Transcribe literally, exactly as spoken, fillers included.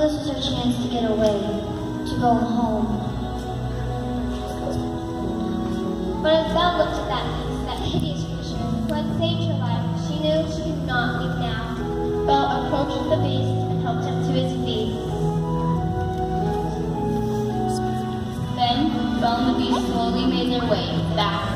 this was her chance to get away, to go home. But as Belle looked at that beast, that hideous creature who had saved her life, she knew she could not leave now. Belle approached the beast and helped him to his feet. Then, Belle and the beast slowly made their way back